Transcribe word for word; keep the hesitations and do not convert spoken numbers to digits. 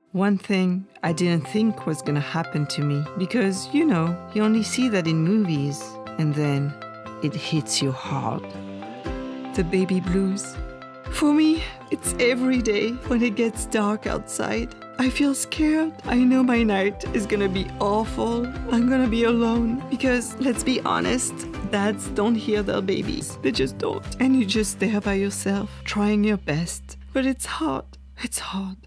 One thing I didn't think was gonna happen to me because, you know, you only see that in movies and then it hits you hard. The baby blues. For me, it's every day when it gets dark outside. I feel scared. I know my night is gonna be awful. I'm gonna be alone because, let's be honest, dads don't hear their babies. They just don't. And you're just there by yourself, trying your best. But it's hard. It's hard.